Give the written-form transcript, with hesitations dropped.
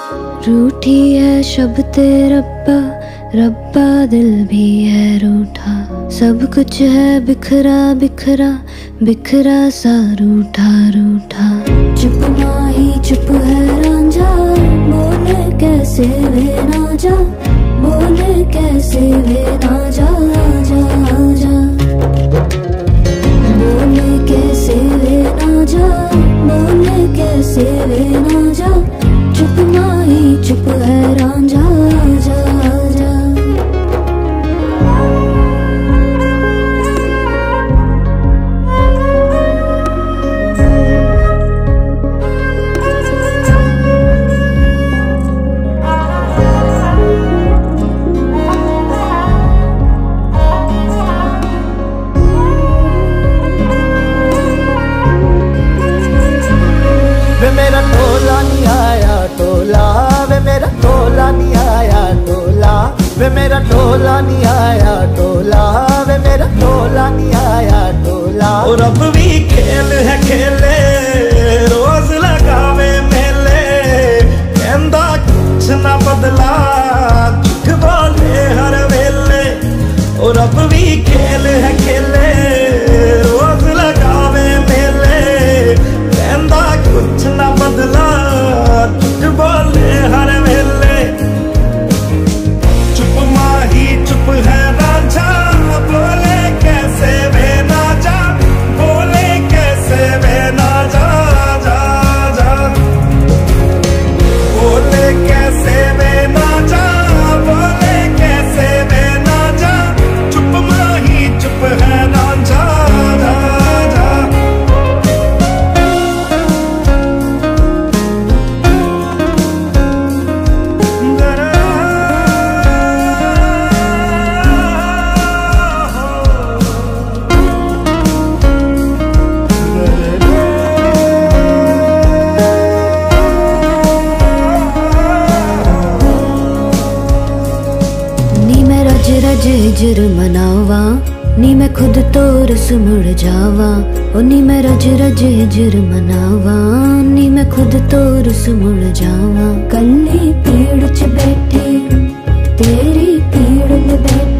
रूठी है शब्द रब्बा, रब्बा दिल भी है रूठा। सब कुछ है बिखरा बिखरा, बिखरा सा रूठा रूठा। चुप माही चुप है रांझा, बोले कैसे वे ना जा, बोले कैसे वे ना जा जा जा। बोले कैसे वे ना जा, बोले कैसे वे ना जा। चुप माही चुप है रांझा जा जा। वे मेरा टोला नहीं आया टोला, वे मेरा टोला नहीं आया टोला। वे मेरा टोला नहीं आया टोला, वे मेरा टोला नहीं आया टोला। और अब भी खेल है खेले, रोज लगावे मेले। कहंदा कुछ ना बदला, झूठ बोले हर वेले। और अब भी खेल है खेले, रोज लगावे मेले। कहंदा कुछ ना बदला, झूठ बोले हर वेले। चुप माही चुप है रांझा, बोले कैसे वे ना जा, बोले कैसे वे ना जा जा जा। बोले कैसे वे ना जा, बोले कैसे वे ना जा। चुप माही चुप है रांझा जा जा। रज हिजर मनावा, नी मैं खुद तो रस मुड़ जावा। ओ नी मैं रज रज हिजर मनावा, नी मैं खुद तो रस मुड़ जावा। कल्ली पीड़ च बैठी तेरी पीड़ में बैठी।